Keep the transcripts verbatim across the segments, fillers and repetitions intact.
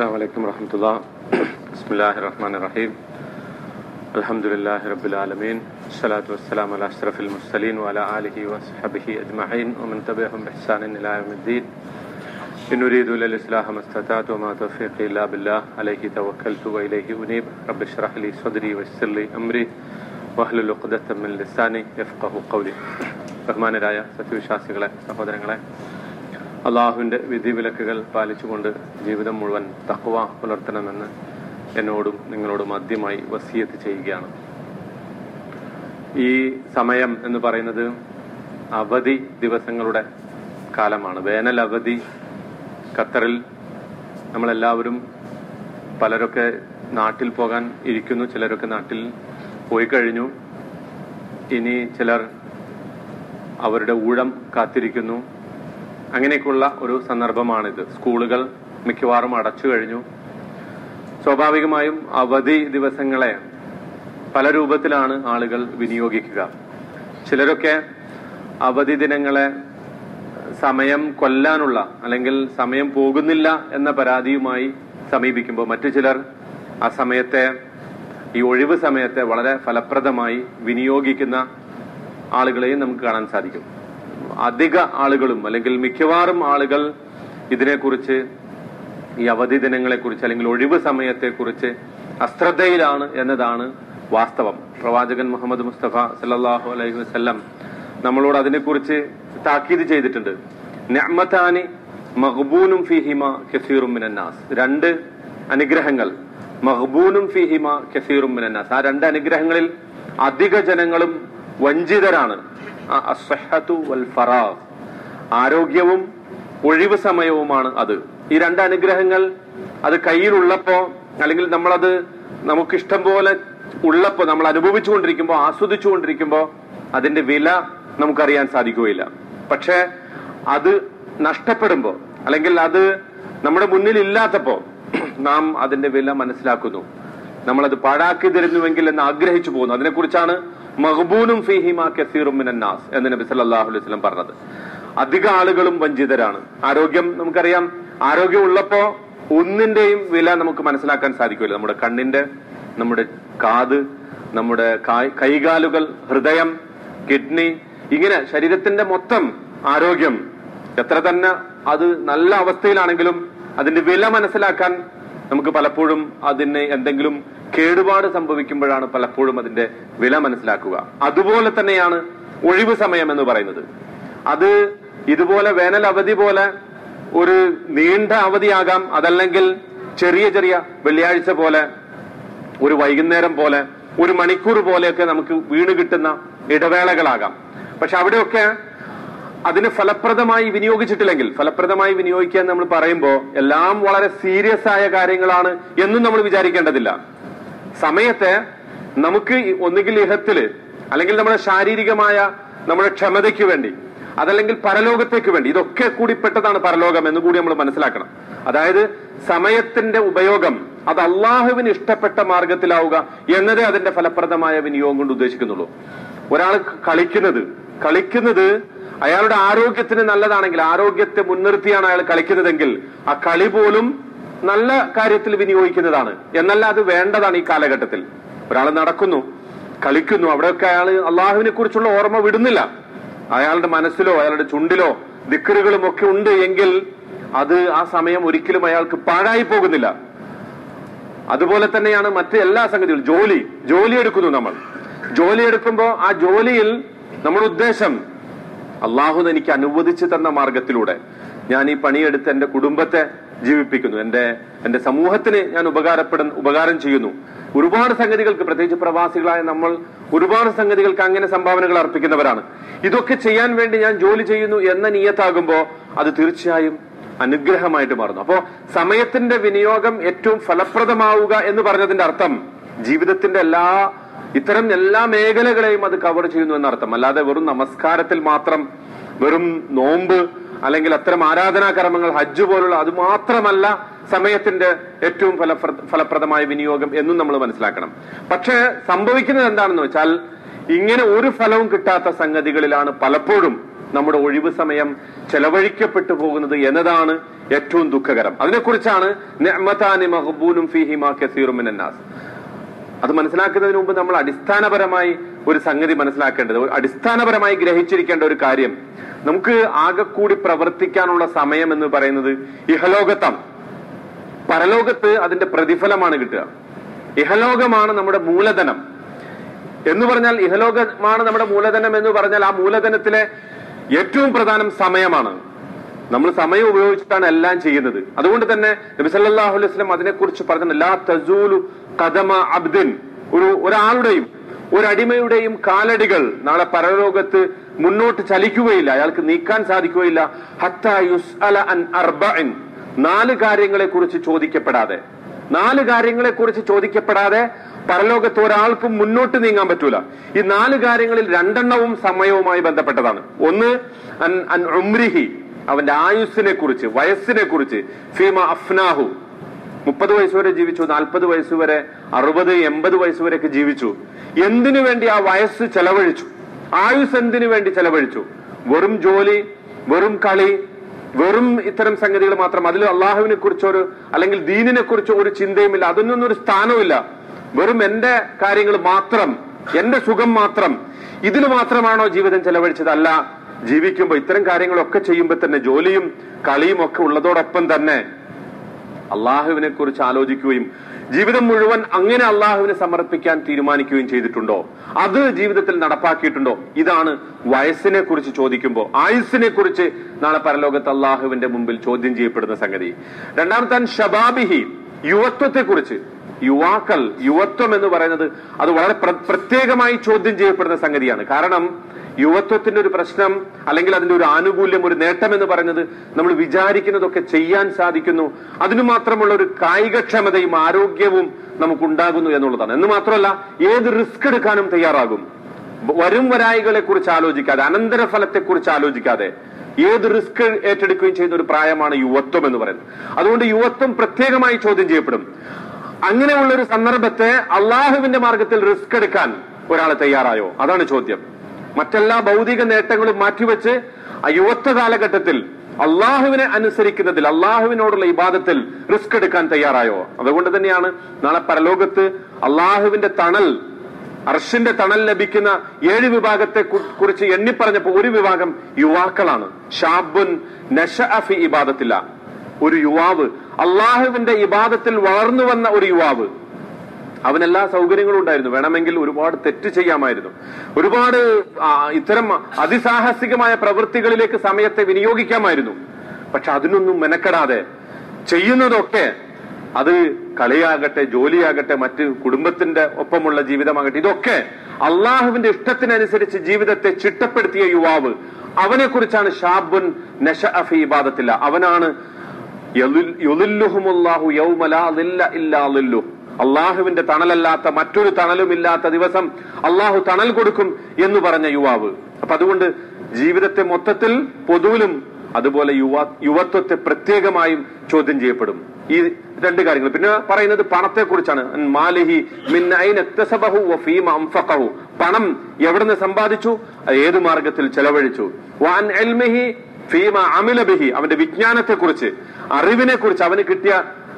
السلام عليكم ورحمة الله. بسم الله الرحمن الرحيم. الحمد لله رب العالمين. الصلاة والسلام على أشرف المرسلين وعلى آله وصحبه أجمعين ومن تبعهم بإحسان إلى يوم الدين. إن أريد إلا الإصلاح ما استطعت وما توفيقي إلا بالله عليه توكلت وإليه أنيب. رب اشرح لي صدري ويسر لي أمري واحلل عقدة من لساني يفقهوا قولي. ബഹുമാനരായ സത്യവിശ്വാസികളെ, സഹോദരങ്ങളെ, അള്ളാഹുവിൻ്റെ വിധിവിലക്കുകൾ പാലിച്ചുകൊണ്ട് ജീവിതം മുഴുവൻ തഖ്വ പുലർത്തണമെന്ന് എന്നോടും നിങ്ങളോടും ആദ്യമായി വസിയത്ത് ചെയ്യുകയാണ്. ഈ സമയം എന്ന് പറയുന്നത് അവധി ദിവസങ്ങളുടെ കാലമാണ്. വേനൽ അവധി ഖത്തറിൽ നമ്മളെല്ലാവരും, പലരൊക്കെ നാട്ടിൽ പോകാൻ ഇരിക്കുന്നു, ചിലരൊക്കെ നാട്ടിൽ പോയി കഴിഞ്ഞു. ഇനി ചിലർ അവരുടെ ഊഴം കാത്തിരിക്കുന്നു. അങ്ങനെയൊക്കെയുള്ള ഒരു സന്ദർഭമാണിത്. സ്കൂളുകൾ മിക്കവാറും അടച്ചു കഴിഞ്ഞു. സ്വാഭാവികമായും അവധി ദിവസങ്ങളെ പല രൂപത്തിലാണ് ആളുകൾ വിനിയോഗിക്കുക. ചിലരൊക്കെ അവധി ദിനങ്ങളെ സമയം കൊല്ലാനുള്ള അല്ലെങ്കിൽ സമയം പോകുന്നില്ല എന്ന പരാതിയുമായി സമീപിക്കുമ്പോൾ, മറ്റു ചിലർ ആ സമയത്തെ, ഈ ഒഴിവ് സമയത്തെ വളരെ ഫലപ്രദമായി വിനിയോഗിക്കുന്ന ആളുകളെയും നമുക്ക് കാണാൻ സാധിക്കും. അധിക ആളുകളും അല്ലെങ്കിൽ മിക്കവാറും ആളുകൾ ഇതിനെക്കുറിച്ച്, ഈ അവധി ദിനങ്ങളെ കുറിച്ച് അല്ലെങ്കിൽ ഒഴിവ് സമയത്തെക്കുറിച്ച് അശ്രദ്ധയിലാണ് എന്നതാണ് വാസ്തവം. പ്രവാചകൻ മുഹമ്മദ് മുസ്തഫ സല്ലല്ലാഹു അലൈഹി വസല്ലം നമ്മളോട് അതിനെക്കുറിച്ച് താക്കീത് ചെയ്തിട്ടുണ്ട്. നിഅ്മതാനി മഗ്ബൂനും ഫീഹിമ കസീറും മിനന്നാസ്. രണ്ട് അനുഗ്രഹങ്ങൾ, മഗ്ബൂനും ഫീഹിമ കസീറും മിനന്നാസ്. ആ രണ്ട് അനുഗ്രഹങ്ങളിൽ അധിക ജനങ്ങളും വഞ്ചിതരാണ്. അസ്സഹ്ഹതു വൽ ഫറാഗ്, ആരോഗ്യവും ഒഴിവ് സമയവുമാണ് അത്. ഈ രണ്ട് അനുഗ്രഹങ്ങൾ അത് കയ്യിലുള്ളപ്പോ, അല്ലെങ്കിൽ നമ്മളത് നമുക്കിഷ്ടം പോലെ ഉള്ളപ്പോ, നമ്മൾ അനുഭവിച്ചുകൊണ്ടിരിക്കുമ്പോ, ആസ്വദിച്ചുകൊണ്ടിരിക്കുമ്പോ അതിന്റെ വില നമുക്കറിയാൻ സാധിക്കുകയില്ല. പക്ഷെ അത് നഷ്ടപ്പെടുമ്പോ, അല്ലെങ്കിൽ അത് നമ്മുടെ മുന്നിൽ ഇല്ലാത്തപ്പോ നാം അതിന്റെ വില മനസ്സിലാക്കുന്നു. നമ്മളത് പാഴാക്കി തരുന്നുവെങ്കിൽ എന്ന് ആഗ്രഹിച്ചു പോകുന്നു. അതിനെക്കുറിച്ചാണ് മഗ്ബൂനും ഫീഹിമാ കസീറും മിനന്നാസ് എന്ന് നബി സല്ലല്ലാഹു അലൈഹി വസല്ലം പറഞ്ഞത്. അധിക ആളുകളും വഞ്ചിതരാണ്. ആരോഗ്യം നമുക്കറിയാം. ആരോഗ്യം ഉള്ളപ്പോ ഒന്നിന്റെയും വില നമുക്ക് മനസ്സിലാക്കാൻ സാധിക്കില്ല. നമ്മുടെ കണ്ണിന്റെ, നമ്മുടെ കാത്, നമ്മുടെ കൈകാലുകൾ, ഹൃദയം, കിഡ്നി, ഇങ്ങനെ ശരീരത്തിന്റെ മൊത്തം ആരോഗ്യം എത്ര തന്നെ അത് നല്ല അവസ്ഥയിലാണെങ്കിലും അതിന്റെ വില മനസ്സിലാക്കാൻ നമുക്ക് പലപ്പോഴും അതിന് എന്തെങ്കിലും കേടുപാട് സംഭവിക്കുമ്പോഴാണ് പലപ്പോഴും അതിന്റെ വില മനസ്സിലാക്കുക. അതുപോലെ തന്നെയാണ് ഒഴിവ് സമയം എന്ന് പറയുന്നത്. അത് ഇതുപോലെ വേനൽ അവധി പോലെ ഒരു നീണ്ട അവധിയാകാം, അതല്ലെങ്കിൽ ചെറിയ ചെറിയ വെള്ളിയാഴ്ച പോലെ, ഒരു വൈകുന്നേരം പോലെ, ഒരു മണിക്കൂർ പോലെയൊക്കെ നമുക്ക് വീണ് കിട്ടുന്ന ഇടവേളകളാകാം. പക്ഷെ അവിടെയൊക്കെ അതിന് ഫലപ്രദമായി വിനിയോഗിച്ചിട്ടില്ലെങ്കിൽ, ഫലപ്രദമായി വിനിയോഗിക്കുക നമ്മൾ പറയുമ്പോൾ എല്ലാം വളരെ സീരിയസ് ആയ കാര്യങ്ങളാണ് എന്നും നമ്മൾ വിചാരിക്കേണ്ടതില്ല. സമയത്തെ നമുക്ക് ഒന്നുകിൽ ഇഹത്തില്, അല്ലെങ്കിൽ നമ്മുടെ ശാരീരികമായ നമ്മുടെ ക്ഷമതയ്ക്ക് വേണ്ടി, അതല്ലെങ്കിൽ പരലോകത്തേക്ക് വേണ്ടി, ഇതൊക്കെ കൂടി പെട്ടതാണ് പരലോകം എന്ന് കൂടി നമ്മൾ മനസ്സിലാക്കണം. അതായത് സമയത്തിന്റെ ഉപയോഗം അത് അള്ളാഹുവിന് ഇഷ്ടപ്പെട്ട മാർഗത്തിലാവുക എന്നതേ അതിന്റെ ഫലപ്രദമായ വിനിയോഗം കൊണ്ട് ഉദ്ദേശിക്കുന്നുള്ളൂ. ഒരാൾ കളിക്കുന്നത് കളിക്കുന്നത് അയാളുടെ ആരോഗ്യത്തിന് നല്ലതാണെങ്കിൽ, ആരോഗ്യത്തെ മുൻനിർത്തിയാണ് അയാൾ കളിക്കുന്നതെങ്കിൽ ആ കളി പോലും നല്ല കാര്യത്തിൽ വിനിയോഗിക്കുന്നതാണ്. എന്നല്ല, അത് വേണ്ടതാണ് ഈ കാലഘട്ടത്തിൽ. ഒരാൾ നടക്കുന്നു, കളിക്കുന്നു, അവിടെയൊക്കെ അയാൾ അള്ളാഹുവിനെ കുറിച്ചുള്ള ഓർമ്മ വിടുന്നില്ല. അയാളുടെ മനസ്സിലോ അയാളുടെ ചുണ്ടിലോ ദിക്റുകളും ഒക്കെ ഉണ്ട് എങ്കിൽ അത് ആ സമയം ഒരിക്കലും അയാൾക്ക് പാഴായി പോകുന്നില്ല. അതുപോലെ തന്നെയാണ് മറ്റ് എല്ലാ സംഗതികളും. ജോലി ജോലി എടുക്കുന്നു നമ്മൾ. ജോലി എടുക്കുമ്പോ ആ ജോലിയിൽ നമ്മുടെ ഉദ്ദേശം അള്ളാഹു എനിക്ക് അനുവദിച്ചു തന്ന മാർഗത്തിലൂടെ ഞാൻ ഈ പണിയെടുത്ത് എന്റെ കുടുംബത്തെ ജീവിപ്പിക്കുന്നു, എന്റെ എന്റെ സമൂഹത്തിന് ഞാൻ ഉപകാരപ്പെടുന്ന ഉപകാരം ചെയ്യുന്നു. ഒരുപാട് സംഗതികൾക്ക്, പ്രത്യേകിച്ച് പ്രവാസികളായ നമ്മൾ ഒരുപാട് സംഗതികൾക്ക് അങ്ങനെ സംഭാവനകൾ അർപ്പിക്കുന്നവരാണ്. ഇതൊക്കെ ചെയ്യാൻ വേണ്ടി ഞാൻ ജോലി ചെയ്യുന്നു എന്ന നിയത്താകുമ്പോ അത് തീർച്ചയായും അനുഗ്രഹമായിട്ട് മാറുന്നു. അപ്പോ സമയത്തിന്റെ വിനിയോഗം ഏറ്റവും ഫലപ്രദമാവുക എന്ന് പറഞ്ഞതിന്റെ അർത്ഥം ജീവിതത്തിന്റെ എല്ലാ ഇത്തരം എല്ലാ മേഖലകളെയും അത് കവർ ചെയ്യുന്നു എന്നർത്ഥം. അല്ലാതെ വെറും നമസ്കാരത്തിൽ മാത്രം, വെറും നോമ്പ് അല്ലെങ്കിൽ അത്തരം ആരാധനാ കർമ്മങ്ങൾ, ഹജ്ജ് പോലുള്ള, അത് മാത്രമല്ല സമയത്തിന്റെ ഏറ്റവും ഫലപ്ര ഫലപ്രദമായ വിനിയോഗം എന്നും നമ്മൾ മനസ്സിലാക്കണം. പക്ഷെ സംഭവിക്കുന്നത് എന്താണെന്ന് വെച്ചാൽ, ഇങ്ങനെ ഒരു ഫലവും കിട്ടാത്ത സംഗതികളിലാണ് പലപ്പോഴും നമ്മുടെ ഒഴിവ് സമയം ചെലവഴിക്കപ്പെട്ടു പോകുന്നത് എന്നതാണ് ഏറ്റവും ദുഃഖകരം. അതിനെക്കുറിച്ചാണ് നിഅ്മതാനി മഗ്ബൂനും ഫീഹിമാ കസീറുൻ മിനൻ നാസ്. അത് മനസ്സിലാക്കുന്നതിന് മുമ്പ് നമ്മൾ അടിസ്ഥാനപരമായി ഒരു സംഗതി മനസ്സിലാക്കേണ്ടത്, അടിസ്ഥാനപരമായി ഗ്രഹിച്ചിരിക്കേണ്ട ഒരു കാര്യം, നമുക്ക് ആകെ കൂടി പ്രവർത്തിക്കാനുള്ള സമയം എന്ന് പറയുന്നത് ഇഹലോകത്താണ്. പരലോകത്ത് അതിന്റെ പ്രതിഫലമാണ് കിട്ടുക. ഇഹലോകമാണ് നമ്മുടെ മൂലധനം എന്ന് പറഞ്ഞാൽ, ഇഹലോകമാണ് നമ്മുടെ മൂലധനം എന്ന് പറഞ്ഞാൽ ആ മൂലധനത്തിലെ ഏറ്റവും പ്രധാനം സമയമാണ്. നമ്മൾ സമയം ഉപയോഗിച്ചിട്ടാണ് എല്ലാം ചെയ്യുന്നത്. അതുകൊണ്ട് തന്നെ നബി സല്ലല്ലാഹു അലൈഹി വസല്ലം അതിനെക്കുറിച്ച് പറഞ്ഞു, ലാ തസൂലു ഖദമ അബ്ദിൻ, ഒരു ഒരാളുടെയും ഒരടിമയുടെയും കാലടികൾ നാളെ പരലോകത്ത് മുന്നോട്ട് ചലിക്കുകയില്ല, അയാൾക്ക് നീക്കാൻ സാധിക്കുകയില്ല. ഹത്താ യുസ്അല അൻ അർബഇൻ, നാല് കാര്യങ്ങളെ കുറിച്ച് ചോദിക്കപ്പെടാതെ, നാല് കാര്യങ്ങളെ കുറിച്ച് ചോദിക്കപ്പെടാതെ പരലോകത്ത് ഒരാൾക്കും മുന്നോട്ട് നീങ്ങാൻ പറ്റൂല. ഈ നാല് കാര്യങ്ങളിൽ രണ്ടെണ്ണവും സമയവുമായി ബന്ധപ്പെട്ടതാണ്. ഒന്ന് അൻ അൻ ഉംരിഹി, അവന്റെ ആയുസ്സിനെ കുറിച്ച്, വയസ്സിനെ കുറിച്ച്. ഫീമ അഫ്നാഹു, മുപ്പത് വയസ്സ് വരെ ജീവിച്ചു, നാൽപ്പത് വയസ്സ് വരെ, അറുപത് എൺപത് വയസ്സ് വരെയൊക്കെ ജീവിച്ചു. എന്തിനു വേണ്ടി ആ വയസ്സ് ചെലവഴിച്ചു? ആയുസ് എന്തിനു വേണ്ടി ചെലവഴിച്ചു? വെറും ജോലി, വെറും കളി, വെറും ഇത്തരം സംഗതികൾ മാത്രം. അതിൽ അള്ളാഹുവിനെ കുറിച്ചൊരു അല്ലെങ്കിൽ ദീനിനെ കുറിച്ചോ ഒരു ചിന്തയുമില്ല, അതിനൊന്നും ഒരു സ്ഥാനവുമില്ല. വെറും എന്റെ കാര്യങ്ങൾ മാത്രം, എന്റെ സുഖം മാത്രം, ഇതിന് മാത്രമാണോ ജീവിതം ചെലവഴിച്ചത്? അല്ല. ജീവിക്കുമ്പോ ഇത്തരം കാര്യങ്ങളൊക്കെ ചെയ്യുമ്പോ തന്നെ ജോലിയും കളിയും ഒക്കെ ഉള്ളതോടൊപ്പം തന്നെ അള്ളാഹുവിനെ കുറിച്ച് ആലോചിക്കുകയും ജീവിതം മുഴുവൻ അങ്ങനെ അള്ളാഹുവിനെ സമർപ്പിക്കാൻ തീരുമാനിക്കുകയും ചെയ്തിട്ടുണ്ടോ? അത് ജീവിതത്തിൽ നടപ്പാക്കിയിട്ടുണ്ടോ? ഇതാണ് വയസ്സിനെ കുറിച്ച് ചോദിക്കുമ്പോൾ, ആയുസ്സിനെ കുറിച്ച് നാളെ പരലോകത്ത് അള്ളാഹുവിന്റെ മുമ്പിൽ ചോദ്യം ചെയ്യപ്പെടുന്ന സംഗതി. രണ്ടാമത്തെ ഷബാബിഹി, യുവത്വത്തെ കുറിച്ച്. യുവാക്കൾ, യുവത്വം എന്ന് പറയുന്നത് അത് വളരെ പ്രത്യേകമായി ചോദ്യം ചെയ്യപ്പെടുന്ന സംഗതിയാണ്. കാരണം യുവത്വത്തിന്റെ ഒരു പ്രശ്നം അല്ലെങ്കിൽ അതിന്റെ ഒരു ആനുകൂല്യം, ഒരു നേട്ടം എന്ന് പറയുന്നത് നമ്മൾ വിചാരിക്കുന്നതൊക്കെ ചെയ്യാൻ സാധിക്കുന്നു, അതിനു മാത്രമുള്ള ഒരു കായികക്ഷമതയും ആരോഗ്യവും നമുക്കുണ്ടാകുന്നു എന്നുള്ളതാണ്. എന്ന് മാത്രമല്ല, ഏത് റിസ്ക് എടുക്കാനും തയ്യാറാകും. വരും വരായികളെ കുറിച്ച് ആലോചിക്കാതെ, അനന്തരഫലത്തെ കുറിച്ച് ആലോചിക്കാതെ ഏത് റിസ്ക് ഏറ്റെടുക്കുകയും ചെയ്യുന്ന ഒരു പ്രായമാണ് യുവത്വം എന്ന് പറയുന്നത്. അതുകൊണ്ട് യുവത്വം പ്രത്യേകമായി ചോദ്യം ചെയ്യപ്പെടും. അങ്ങനെയുള്ള ഒരു സന്ദർഭത്തെ അള്ളാഹുവിന്റെ മാർഗത്തിൽ റിസ്ക് എടുക്കാൻ ഒരാൾ തയ്യാറായോ? അതാണ് ചോദ്യം. മറ്റെല്ലാ ഭൗതിക നേട്ടങ്ങളും മാറ്റിവെച്ച് ആ യുവത്വ കാലഘട്ടത്തിൽ അള്ളാഹുവിനെ അനുസരിക്കുന്നതിൽ, അള്ളാഹുവിനോടുള്ള ഇബാദത്തിൽ റിസ്ക് എടുക്കാൻ തയ്യാറായോ? അതുകൊണ്ട് തന്നെയാണ് നാളെ പരലോകത്ത് അള്ളാഹുവിന്റെ തണൽ, അർശിന്റെ തണൽ ലഭിക്കുന്ന ഏഴ് വിഭാഗത്തെ കുറിച്ച് എണ്ണിപ്പറഞ്ഞപ്പോ ഒരു വിഭാഗം യുവാക്കളാണ്. ഷാബുൻ നശഅ ഫി ഇബാദത്തില്ല, ഒരു യുവാവ്, അള്ളാഹുവിന്റെ ഇബാദത്തിൽ വളർന്നു വന്ന ഒരു യുവാവ്. അവനെല്ലാ സൗകര്യങ്ങളും ഉണ്ടായിരുന്നു, വേണമെങ്കിൽ ഒരുപാട് തെറ്റ് ചെയ്യാമായിരുന്നു, ഒരുപാട് ഇത്തരം അതിസാഹസികമായ പ്രവൃത്തികളിലേക്ക് സമയത്തെ വിനിയോഗിക്കാമായിരുന്നു. പക്ഷെ അതിനൊന്നും മെനക്കെടാതെ ചെയ്യുന്നതൊക്കെ, അത് കളിയാകട്ടെ, ജോലിയാകട്ടെ, മറ്റ് കുടുംബത്തിന്റെ ഒപ്പമുള്ള ജീവിതമാകട്ടെ, ഇതൊക്കെ അള്ളാഹുവിന്റെ ഇഷ്ടത്തിനനുസരിച്ച് ജീവിതത്തെ ചിട്ടപ്പെടുത്തിയ യുവാവ്, അവനെ കുറിച്ചാണ് ഷാബുൻ നശഅ ഫീ ഇബാദത്തില്ല. അവനാണ് യുളില്ലുഹുമുല്ലാഹു യൗമ ലാ ളില്ല ഇല്ലാ ളില്ലുഹു, അള്ളാഹുവിന്റെ തണലല്ലാത്ത മറ്റൊരു തണലുമില്ലാത്ത ദിവസം അള്ളാഹു തണൽ കൊടുക്കും എന്ന് പറഞ്ഞ യുവാവ്. അപ്പൊ അതുകൊണ്ട് ജീവിതത്തെ മൊത്തത്തിൽ പൊതുവിലും അതുപോലെ യുവ യുവത്വത്തെ പ്രത്യേകമായും ചോദ്യം ചെയ്യപ്പെടും ഈ രണ്ട് കാര്യങ്ങൾ. പിന്നെ പറയുന്നത് പണത്തെ കുറിച്ചാണ്. മാലിഹി മിൻ ഐന ഇക്തസബഹു വഫീമ അൻഫഖഹു, പണം എവിടുന്ന് സമ്പാദിച്ചു, ഏത് മാർഗത്തിൽ ചെലവഴിച്ചു. വഅൻ ഇൽമിഹി ഫീമ അമില ബിഹി, അവന്റെ വിജ്ഞാനത്തെ കുറിച്ച്, അറിവിനെ കുറിച്ച്, അവന് കിട്ടിയ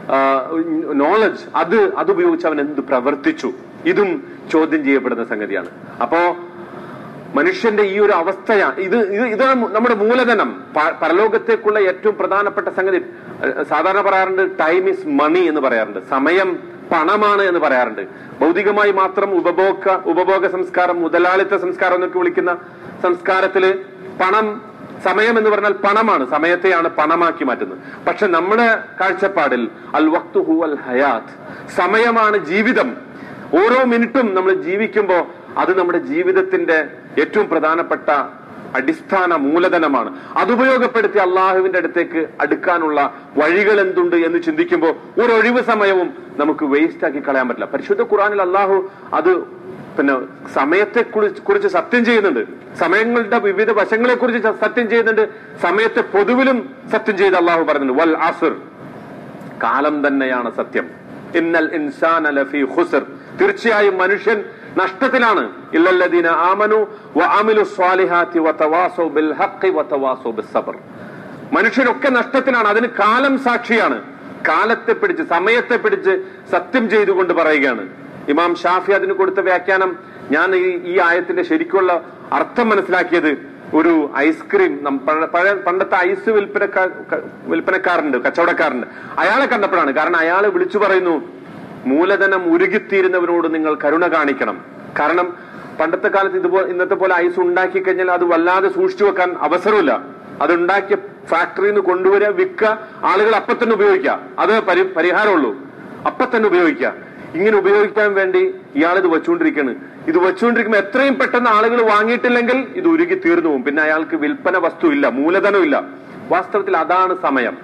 നോളജ്, അത് അതുപയോഗിച്ച് അവൻ എന്ത് പ്രവർത്തിച്ചു, ഇതും ചോദ്യം ചെയ്യപ്പെടുന്ന സംഗതിയാണ്. അപ്പോ മനുഷ്യന്റെ ഈ ഒരു അവസ്ഥയാണ് ഇത് ഇത് ഇതാണ് നമ്മുടെ മൂലധനം. പരലോകത്തേക്കുള്ള ഏറ്റവും പ്രധാനപ്പെട്ട സംഗതി. സാധാരണ പറയാറുണ്ട് ടൈം ഈസ് മണി എന്ന് പറയാറുണ്ട്, സമയം പണമാണ് എന്ന് പറയാറുണ്ട്. ഭൗതികമായി മാത്രം ഉപഭോഗ ഉപഭോഗ സംസ്കാരം, മുതലാളിത്ത സംസ്കാരം എന്നൊക്കെ വിളിക്കുന്ന സംസ്കാരത്തില് പണം, സമയം എന്ന് പറഞ്ഞാൽ പണമാണ്, സമയത്തെയാണ് പണമാക്കി മാറ്റുന്നത്. പക്ഷെ നമ്മുടെ കാഴ്ചപ്പാടിൽ അൽ വഖ്തു ഹുവൽ ഹയാത്ത്, സമയമാണ് ജീവിതം. ഓരോ മിനിറ്റും നമ്മൾ ജീവിക്കുമ്പോ അത് നമ്മുടെ ജീവിതത്തിന്റെ ഏറ്റവും പ്രധാനപ്പെട്ട അടിസ്ഥാന മൂലധനമാണ്. അതുപയോഗപ്പെടുത്തി അള്ളാഹുവിന്റെ അടുത്തേക്ക് അടുക്കാനുള്ള വഴികൾ എന്തുണ്ട് എന്ന് ചിന്തിക്കുമ്പോൾ ഒരു ഒഴിവ് സമയവും നമുക്ക് വേസ്റ്റ് ആക്കി കളയാൻ പറ്റില്ല. പരിശുദ്ധ ഖുർആനിൽ അള്ളാഹു അത് പിന്നെ സമയത്തെ കുറിച്ച് സത്യം ചെയ്യുന്നുണ്ട്, സമയങ്ങളുടെ വിവിധ വശങ്ങളെ കുറിച്ച് സത്യം ചെയ്യുന്നുണ്ട്, സമയത്തെ പൊതുവിലും സത്യം ചെയ്ത് അള്ളാഹു പറയുന്നുണ്ട്. വൽ അസ്ർ, കാലം തന്നെയാണ് സത്യം. ഇന്നൽ ഇൻസാന ലഫീ ഖുസ്ർ, തീർച്ചയായും മനുഷ്യൻ നഷ്ടത്തിലാണ്. ഇല്ലല്ലദീന ആമനു വഅമിലു സ്വാലിഹാത്തി വതവാസൗ ബിൽ ഹഖ് വതവാസൗ ബിസ് സബ്ർ. മനുഷ്യരൊക്കെ നഷ്ടത്തിലാണ്. അതിന് കാലം സാക്ഷിയാണ്. കാലത്തെ പിടിച്ച്, സമയത്തെ പിടിച്ച് സത്യം ചെയ്തുകൊണ്ട് പറയുകയാണ്. ഇമാം ഷാഫി അതിന് കൊടുത്ത വ്യാഖ്യാനം, ഞാൻ ഈ ഈ ആയത്തിന്റെ ശരിക്കുള്ള അർത്ഥം മനസ്സിലാക്കിയത്, ഒരു ഐസ്ക്രീം പഴയ പണ്ടത്തെ ഐസ് വിൽപ്പനക്കാർ വിൽപ്പനക്കാരുണ്ട് കച്ചവടക്കാരുണ്ട്, അയാളെ കണ്ടപ്പോഴാണ്. കാരണം അയാൾ വിളിച്ചു പറയുന്നു, മൂലധനം ഉരുകിത്തീരുന്നവരോട് നിങ്ങൾ കരുണ കാണിക്കണം. കാരണം പണ്ടത്തെ കാലത്ത് ഇതുപോലെ ഇന്നത്തെ പോലെ ഐസ് ഉണ്ടാക്കി കഴിഞ്ഞാൽ അത് വല്ലാതെ സൂക്ഷിച്ചു വെക്കാൻ അവസരമില്ല. അതുണ്ടാക്കിയ ഫാക്ടറിയിൽ നിന്ന് കൊണ്ടുവരിക, വിൽക്കുക, ആളുകൾ അപ്പൊ തന്നെ ഉപയോഗിക്കുക. അത് പരി പരിഹാരമുള്ളൂ അപ്പൊ തന്നെ ഉപയോഗിക്കുക. ഇങ്ങനെ ഉപയോഗിക്കാൻ വേണ്ടി ഇയാൾ ഇത് വെച്ചുകൊണ്ടിരിക്കുകയാണ്. ഇത് വെച്ചുകൊണ്ടിരിക്കുമ്പോൾ എത്രയും പെട്ടെന്ന് ആളുകൾ വാങ്ങിയിട്ടില്ലെങ്കിൽ ഇത് ഉരുകി തീർന്നു പോകും. പിന്നെ അയാൾക്ക് വിൽപ്പന വസ്തു ഇല്ല, മൂലധനമില്ല. വാസ്തവത്തിൽ അതാണ് സമയം.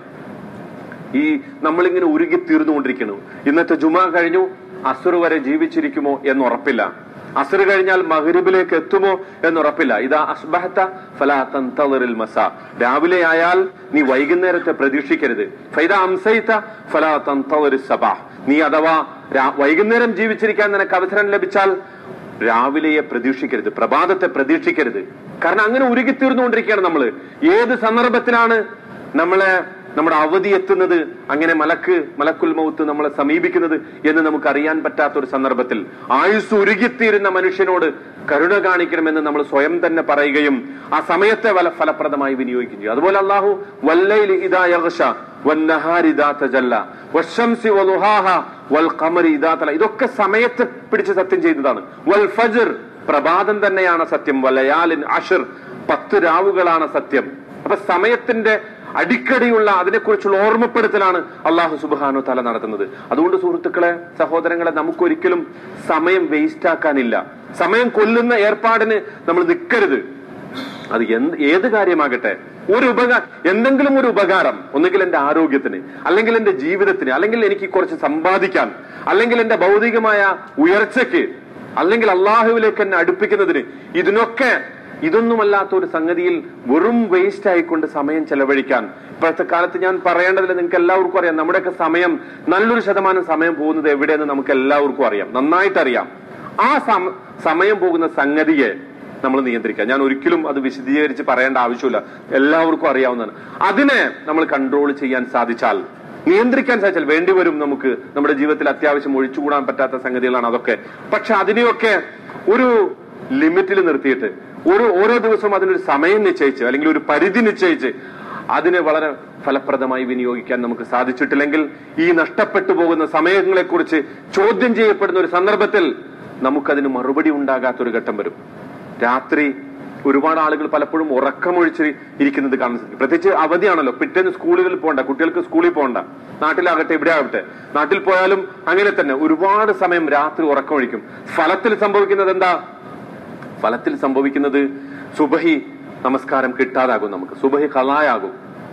ഈ നമ്മളിങ്ങനെ ഉരുകി തീർന്നുകൊണ്ടിരിക്കുന്നു. ഇന്നത്തെ ജുമാ കഴിഞ്ഞു, അസുർ വരെ ജീവിച്ചിരിക്കുമോ എന്ന് ഉറപ്പില്ല. അസുർ കഴിഞ്ഞാൽ മഗ്രിബിലേക്ക് എത്തുമോ എന്നുറപ്പില്ല. ഇതാ അസ്ബഹത ഫലാ തൻതളിറിൽ മസാ, രാവിലെ ആയാൽ നീ വൈകുന്നേരത്തെ പ്രതീക്ഷിക്കരുത്. ഫൈദാ അംസൈത ഫലാ തൻതളിറിസ് സബാഹ്, നീ അഥവാ വൈകുന്നേരം ജീവിച്ചിരിക്കാൻ നിനക്ക് അവസരം ലഭിച്ചാൽ രാവിലെയെ പ്രതീക്ഷിക്കരുത്, പ്രഭാതത്തെ പ്രതീക്ഷിക്കരുത്. കാരണം അങ്ങനെ ഉരുകിത്തീർന്നുകൊണ്ടിരിക്കുകയാണ് നമ്മള്. ഏത് സന്ദർഭത്തിലാണ് നമ്മളെ നമ്മുടെ അവധി എത്തുന്നത്, അങ്ങനെ മലക്ക് മലക്കുൽ മൗത്ത് നമ്മളെ സമീപിക്കുന്നത് എന്ന് നമുക്ക് അറിയാൻ പറ്റാത്ത ഒരു സന്ദർഭത്തിൽ ആയുസ് ഉരുകിത്തീരുന്ന മനുഷ്യനോട് കരുണ കാണിക്കണമെന്ന് നമ്മൾ സ്വയം തന്നെ പറയുകയും ആ സമയത്തെ വല ഫലപ്രദമായി വിനിയോഗിക്കുകയും ചെയ്യും. അതുപോലെ അല്ലാഹു വല്ലൈലി ഇദാ യഗ്ശ വന്നഹാരി ഇദാ തജല്ല വശംസി വളുഹാഹ വൽ ഖമരി ഇദാ തല, ഇതൊക്കെ സമയത്തെ പിടിച്ച് സത്യം ചെയ്യുന്നതാണ്. വൽ ഫജ്ർ, പ്രഭാതം തന്നെയാണ് സത്യം. വലയാലിൻ അശ്ർ, പത്ത് രാവുകളാണ് സത്യം. അപ്പൊ സമയത്തിന്റെ അടിക്കടിയുള്ള അതിനെക്കുറിച്ചുള്ള ഓർമ്മപ്പെടുത്തലാണ് അള്ളാഹു സുബ്ഹാനഹു തആല നടത്തുന്നത്. അതുകൊണ്ട് സുഹൃത്തുക്കളെ, സഹോദരങ്ങളെ, നമുക്കൊരിക്കലും സമയം വേസ്റ്റ് ആക്കാനില്ല. സമയം കൊല്ലുന്ന ഏർപ്പാടിന് നമ്മൾ നിൽക്കരുത്. അത് എന്ത് ഏത് കാര്യമാകട്ടെ, ഒരു ഉപകാരം, എന്തെങ്കിലും ഒരു ഉപകാരം, ഒന്നുകിൽ എന്റെ ആരോഗ്യത്തിന്, അല്ലെങ്കിൽ എന്റെ ജീവിതത്തിന്, അല്ലെങ്കിൽ എനിക്ക് കുറച്ച് സമ്പാദിക്കാൻ, അല്ലെങ്കിൽ എന്റെ ഭൗതികമായ ഉയർച്ചയ്ക്ക്, അല്ലെങ്കിൽ അള്ളാഹുവിലേക്ക് എന്നെ അടുപ്പിക്കുന്നതിന്, ഇതിനൊക്കെ ഇതൊന്നുമല്ലാത്ത ഒരു സംഗതിയിൽ വെറും വേസ്റ്റ് ആയിക്കൊണ്ട് സമയം ചെലവഴിക്കാൻ ഇപ്പോഴത്തെ കാലത്ത് ഞാൻ പറയേണ്ടതില്ല. നിങ്ങൾക്ക് എല്ലാവർക്കും അറിയാം, നമ്മുടെയൊക്കെ സമയം, നല്ലൊരു ശതമാനം സമയം പോകുന്നത് എവിടെയെന്ന് നമുക്ക് എല്ലാവർക്കും അറിയാം, നന്നായിട്ട് അറിയാം. ആ സമയം പോകുന്ന സംഗതിയെ നമ്മൾ നിയന്ത്രിക്കുക. ഞാൻ ഒരിക്കലും അത് വിശദീകരിച്ച് പറയേണ്ട ആവശ്യമില്ല, എല്ലാവർക്കും അറിയാവുന്നതാണ്. അതിനെ നമ്മൾ കൺട്രോൾ ചെയ്യാൻ സാധിച്ചാൽ, നിയന്ത്രിക്കാൻ സാധിച്ചാൽ, വേണ്ടിവരും നമുക്ക് നമ്മുടെ ജീവിതത്തിൽ അത്യാവശ്യം ഒഴിച്ചുകൂടാൻ പറ്റാത്ത സംഗതികളാണ് അതൊക്കെ. പക്ഷെ അതിനെയൊക്കെ ഒരു ലിമിറ്റിൽ നിർത്തിയിട്ട്, ഒരു ഓരോ ദിവസവും അതിനൊരു സമയം നിശ്ചയിച്ച്, അല്ലെങ്കിൽ ഒരു പരിധി നിശ്ചയിച്ച് അതിനെ വളരെ ഫലപ്രദമായി വിനിയോഗിക്കാൻ നമുക്ക് സാധിച്ചിട്ടില്ലെങ്കിൽ, ഈ നഷ്ടപ്പെട്ടു പോകുന്ന സമയങ്ങളെ കുറിച്ച് ചോദ്യം ചെയ്യപ്പെടുന്ന ഒരു സന്ദർഭത്തിൽ നമുക്കതിന് മറുപടി ഉണ്ടാകാത്തൊരു ഘട്ടം വരും. രാത്രി ഒരുപാട് ആളുകൾ പലപ്പോഴും ഉറക്കമൊഴിച്ച് ഇരിക്കുന്നത് കാണാൻ സാധിക്കും. പ്രത്യേകിച്ച് അവധിയാണല്ലോ, പിറ്റേന്ന് സ്കൂളുകളിൽ പോകണ്ട, കുട്ടികൾക്ക് സ്കൂളിൽ പോകണ്ട. നാട്ടിലാകട്ടെ ഇവിടെ ആകട്ടെ, നാട്ടിൽ പോയാലും അങ്ങനെ തന്നെ ഒരുപാട് സമയം രാത്രി ഉറക്കമൊഴിക്കും. ഫലത്തിൽ സംഭവിക്കുന്നത് എന്താ? ഫലത്തിൽ സംഭവിക്കുന്നത് സുബഹി നമസ്കാരം കിട്ടാതാകും, നമുക്ക് സുബഹി ഖളായാകും.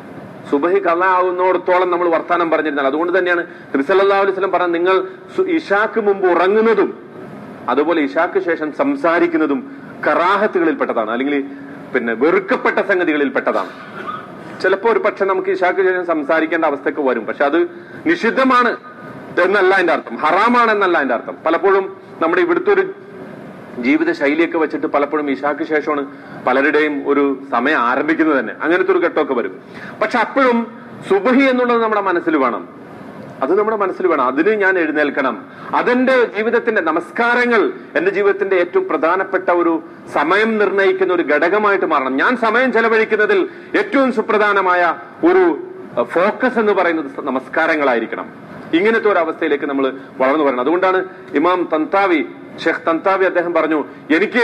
സുബഹി ഖളായാകുന്നിടത്തോളം നമ്മൾ വർത്താനം പറഞ്ഞിരുന്നാൽ, അതുകൊണ്ട് തന്നെയാണ് നബി സല്ലല്ലാഹു അലൈഹി വസല്ലം പറഞ്ഞത്, നിങ്ങൾ ഇശാക്ക് മുമ്പ് ഉറങ്ങുന്നതും അതുപോലെ ഇശാക്ക് ശേഷം സംസാരിക്കുന്നതും കറാഹത്തുകളിൽ പെട്ടതാണ്, അല്ലെങ്കിൽ പിന്നെ വെറുക്കപ്പെട്ട സംഗതികളിൽ പെട്ടതാണ്. ചിലപ്പോ ഒരു പക്ഷെ നമുക്ക് ഇശാക്ക് ശേഷം സംസാരിക്കേണ്ട അവസ്ഥയൊക്കെ വരും, പക്ഷെ അത് നിഷിദ്ധമാണ് എന്നല്ല അതിന്റെ അർത്ഥം, ഹറാമാണ് എന്നല്ല അതിന്റെ അർത്ഥം. പലപ്പോഴും നമ്മുടെ ഇവിടുത്തെ ഒരു ജീവിത ശൈലിയൊക്കെ വെച്ചിട്ട് പലപ്പോഴും ഇശാക്ക് ശേഷമാണ് പലരുടെയും ഒരു സമയം ആരംഭിക്കുന്നത് തന്നെ, അങ്ങനത്തെ ഒരു ഘട്ടമൊക്കെ വരും. പക്ഷെ അപ്പോഴും സുബഹി എന്നുള്ളത് നമ്മുടെ മനസ്സിൽ വേണം, അത് നമ്മുടെ മനസ്സിൽ വേണം. അതിന് ഞാൻ എഴുന്നേൽക്കണം. അതെന്റെ ജീവിതത്തിന്റെ നമസ്കാരങ്ങൾ എന്റെ ജീവിതത്തിന്റെ ഏറ്റവും പ്രധാനപ്പെട്ട ഒരു സമയം നിർണ്ണയിക്കുന്ന ഒരു ഘടകമായിട്ട് മാറണം. ഞാൻ സമയം ചെലവഴിക്കുന്നതിൽ ഏറ്റവും സുപ്രധാനമായ ഒരു ഫോക്കസ് എന്ന് പറയുന്നത് നമസ്കാരങ്ങളായിരിക്കണം. ഇങ്ങനത്തെ ഒരു അവസ്ഥയിലേക്ക് നമ്മൾ വളർന്നു വരണം. അതുകൊണ്ടാണ് ഇമാം തൻതാവി, ഷെയ്ഖ് തൻതാവി, അദ്ദേഹം പറഞ്ഞു, എനിക്ക്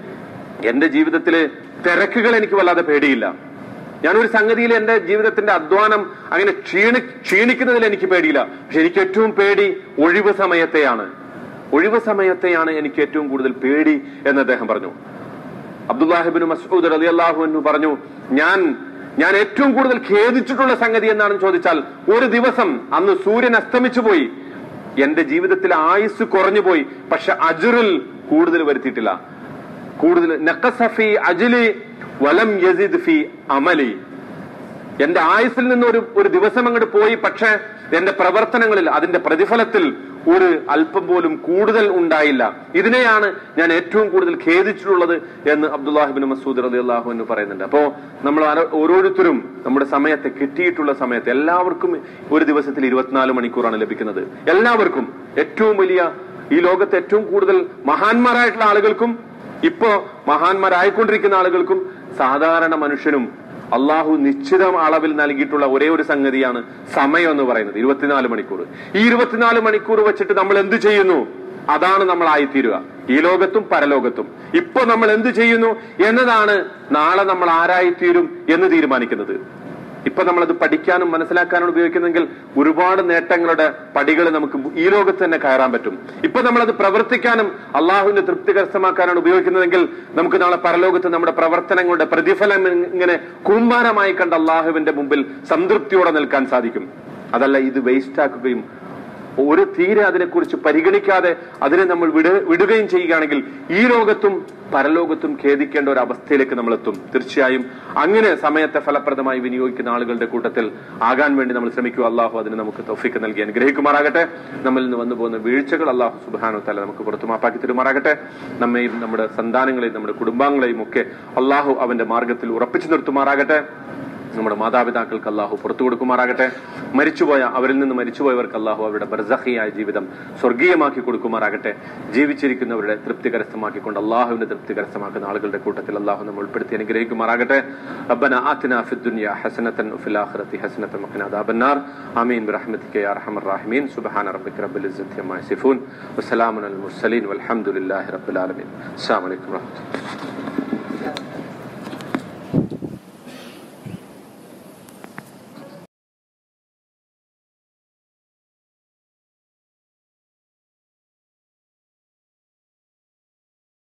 എന്റെ ജീവിതത്തിലെ തിരക്കുകൾ എനിക്ക് വല്ലാതെ പേടിയില്ല. ഞാനൊരു സംഗതിയിൽ എന്റെ ജീവിതത്തിന്റെ അധ്വാനം അങ്ങനെ ക്ഷീണി ക്ഷീണിക്കുന്നതിൽ എനിക്ക് പേടിയില്ല. പക്ഷെ എനിക്ക് ഏറ്റവും പേടി ഒഴിവ് സമയത്തെയാണ്. ഒഴിവ് സമയത്തെയാണ് എനിക്ക് ഏറ്റവും കൂടുതൽ പേടി എന്ന് അദ്ദേഹം പറഞ്ഞു. അബ്ദുല്ലാഹിബ്നു മസ്ഊദ് റളിയല്ലാഹു അൻഹു പറഞ്ഞു, ഞാൻ ഞാൻ ഏറ്റവും കൂടുതൽ ഖേദിച്ചിട്ടുള്ള സംഗതി എന്താണെന്ന് ചോദിച്ചാൽ, ഒരു ദിവസം അന്ന് സൂര്യൻ അസ്തമിച്ചു പോയി, എന്റെ ജീവിതത്തിൽ ആയുസ് കുറഞ്ഞു പോയി, പക്ഷെ അജ്റിൽ കൂടുതൽ വരുത്തിയിട്ടില്ല. കൂടുതൽ നഖസഫി അജ്ലി വലം യസിദ് ഫി അമലി, എന്റെ ആയുസിൽ നിന്ന് ഒരു ഒരു ദിവസം അങ്ങോട്ട് പോയി, പക്ഷെ എന്റെ പ്രവർത്തനങ്ങളിൽ അതിന്റെ പ്രതിഫലത്തിൽ ഒരു അല്പം പോലും കൂടുതൽ ഉണ്ടായില്ല. ഇതിനെയാണ് ഞാൻ ഏറ്റവും കൂടുതൽ ഖേദിച്ചിട്ടുള്ളത് എന്ന് അബ്ദുല്ലാഹിബ്നു മസ്ഊദ് റളിയല്ലാഹു അൻഹു പറയുന്നുണ്ട്. അപ്പോ നമ്മൾ ഓരോരുത്തരും നമ്മുടെ സമയത്തെ, കിട്ടിയിട്ടുള്ള സമയത്ത്, എല്ലാവർക്കും ഒരു ദിവസത്തിൽ ഇരുപത്തിനാല് മണിക്കൂറാണ് ലഭിക്കുന്നത്. എല്ലാവർക്കും, ഏറ്റവും വലിയ ഈ ലോകത്തെ ഏറ്റവും കൂടുതൽ മഹാന്മാരായിട്ടുള്ള ആളുകൾക്കും ഇപ്പോ മഹാന്മാരായിക്കൊണ്ടിരിക്കുന്ന ആളുകൾക്കും സാധാരണ മനുഷ്യനും അള്ളാഹു നിശ്ചിത അളവിൽ നൽകിയിട്ടുള്ള ഒരേ ഒരു സംഗതിയാണ് സമയം എന്ന് പറയുന്നത്, ഇരുപത്തിനാല് മണിക്കൂർ. ഈ ഇരുപത്തിനാല് മണിക്കൂർ വെച്ചിട്ട് നമ്മൾ എന്ത് ചെയ്യുന്നു, അതാണ് നമ്മൾ ആയിത്തീരുക, ഈ ലോകത്തും പരലോകത്തും. ഇപ്പൊ നമ്മൾ എന്ത് ചെയ്യുന്നു എന്നതാണ് നാളെ നമ്മൾ ആരായിത്തീരും എന്ന് തീരുമാനിക്കുന്നത്. ഇപ്പൊ നമ്മളത് പഠിക്കാനും മനസ്സിലാക്കാനും ഉപയോഗിക്കുന്നെങ്കിൽ ഒരുപാട് നേട്ടങ്ങളുടെ പടികൾ നമുക്ക് ഈ ലോകത്ത് തന്നെ കയറാൻ പറ്റും. ഇപ്പൊ നമ്മളത് പ്രവർത്തിക്കാനും അള്ളാഹുവിന്റെ തൃപ്തി കരസ്ഥമാക്കാനാണ് ഉപയോഗിക്കുന്നതെങ്കിൽ നമുക്ക് നാളെ പരലോകത്ത് നമ്മുടെ പ്രവർത്തനങ്ങളുടെ പ്രതിഫലം ഇങ്ങനെ കൂമ്പാരമായി കണ്ട് അള്ളാഹുവിന്റെ മുമ്പിൽ സംതൃപ്തിയോടെ നിൽക്കാൻ സാധിക്കും. അതല്ല ഇത് വേസ്റ്റ് ആക്കുകയും ഒരു തീരെ അതിനെക്കുറിച്ച് പരിഗണിക്കാതെ അതിനെ നമ്മൾ വിട വിടുകയും ചെയ്യുകയാണെങ്കിൽ ഈ ലോകത്തും പരലോകത്തും ഖേദിക്കേണ്ട ഒരു അവസ്ഥയിലേക്ക് നമ്മൾ എത്തും. തീർച്ചയായും അങ്ങനെ സമയത്തെ ഫലപ്രദമായി വിനിയോഗിക്കുന്ന ആളുകളുടെ കൂട്ടത്തിൽ ആകാൻ വേണ്ടി നമ്മൾ ശ്രമിക്കുക. അള്ളാഹു അതിന് നമുക്ക് തൗഫീഖ് നൽകി അനുഗ്രഹിക്കുമാറാകട്ടെ. നമ്മളിൽ നിന്ന് വന്നു പോകുന്ന വീഴ്ചകൾ അള്ളാഹു സുബ്ഹാനഹു വ തആല നമുക്ക് പുറത്തു മാപ്പാക്കി തരുമാറാകട്ടെ. നമ്മയും നമ്മുടെ സന്താനങ്ങളെയും നമ്മുടെ കുടുംബാംഗങ്ങളെയും ഒക്കെ അള്ളാഹു അവന്റെ മാർഗത്തിൽ ഉറപ്പിച്ചു നിർത്തുമാറാകട്ടെ. നമ്മുടെ മാതാപിതാക്കൾക്ക് അള്ളാഹു പുറത്തു കൊടുക്കുമാറാകട്ടെ. മരിച്ചുപോയ അവരിൽ നിന്ന് മരിച്ചുപോയവർക്ക് അള്ളാഹു അവരുടെ ബർസഖിയായ ജീവിതം സ്വർഗീയമാക്കി കൊടുക്കുമാറാകട്ടെ. ജീവിച്ചിരിക്കുന്നവരുടെ തൃപ്തി കരസ്ഥമാക്കിക്കൊണ്ട് അള്ളാഹുവിന്റെ തൃപ്തി കരസ്ഥമാക്കുന്ന ആളുകളുടെ കൂട്ടത്തിൽ അള്ളാഹു നമ്മൾ ഉൾപ്പെടുത്തി അനുഗ്രഹിക്കുമാറാകട്ടെ. റബ്ബനാ ആതിനാ ഫിദ് ദുനിയ ഹസനതൻ വഫിൽ ആഖിറതി ഹസനതൻ വഖിനാ അദാബന്നാർ. ആമീൻ ബിറഹ്മതിക യാ അർഹമർ റഹീമീൻ. സുബ്ഹാന റബ്ബിക റബ്ബിൽ ഇസ്സതി അമ്മാ യസിഫൂൻ വസ്സലാമുൻ അലൽ മുർസലീൻ വൽഹംദുലില്ലാഹി റബ്ബിൽ ആലമീൻ. അസ്സലാമു അലൈക്കും വറഹ്മത്തുള്ളാഹി.